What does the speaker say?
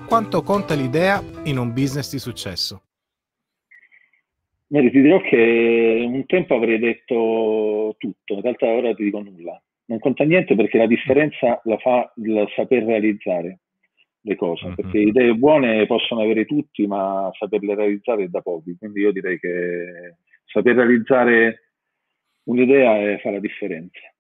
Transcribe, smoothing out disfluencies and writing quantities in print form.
quanto conta l'idea in un business di successo? Ti dirò che un tempo avrei detto tutto, in realtà ora ti dico nulla. Non conta niente perché la differenza la fa il saper realizzare le cose, perché Mhm. idee buone possono avere tutti, ma saperle realizzare è da pochi. Quindi io direi che saper realizzare un'idea fa la differenza.